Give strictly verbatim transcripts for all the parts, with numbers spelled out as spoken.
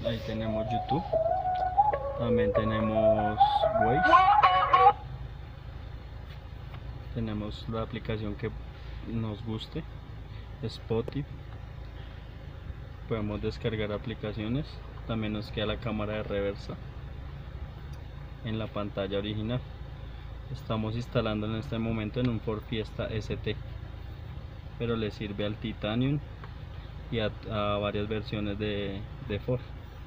Ahí tenemos YouTube. También tenemos Waze. Tenemos la aplicación que nos guste, Spotify. Podemos descargar aplicaciones. También nos queda la cámara de reversa en la pantalla original. Estamos instalando en este momento en un Ford Fiesta S T, pero le sirve al Titanium y a, a varias versiones de, de Ford.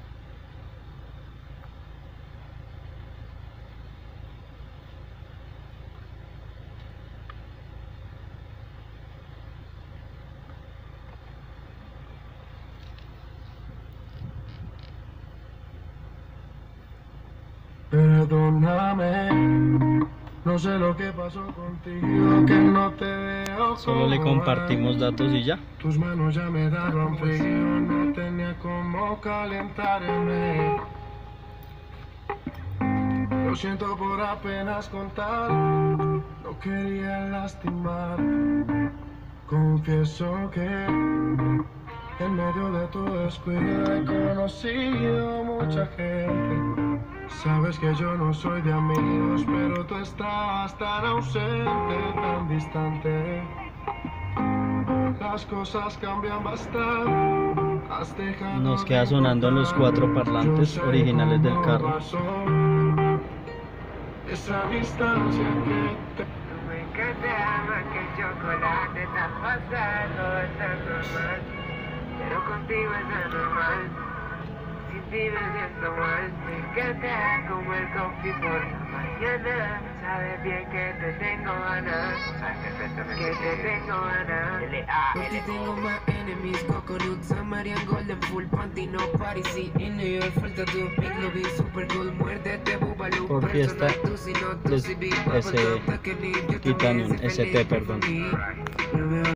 Perdóname, no sé lo que pasó contigo, que no te veo. Solo le compartimos datos y ya. Tus manos ya me daban frío, no tenía cómo calentarme. Lo siento por apenas contar, no quería lastimar. Confieso que en medio de tu descuido he conocido mucha gente. Sabes que yo no soy de amigos, pero tú estabas tan ausente, tan distante. Las cosas cambian bastante. Has dejado Nos queda de sonando en los cuatro importar. parlantes Yo sé originales del cómo carro. pasó esa distancia que te... Me encanta más que el chocolate, está pasando, está normal. Pero contigo es anormal. Sin ti me siento mal. Me encanta como el coffee por la mañana. Sabes bien que te tengo ganas. Que te tengo ganas. Por ti tengo más enemies, coconuts, Marian Golden, full panty, no party, sí, in New York, falta tu big lobby, super cool, muérdete, bubalú, Por Fiesta tú si no, tú es si big, ese Titanium S T, perdón.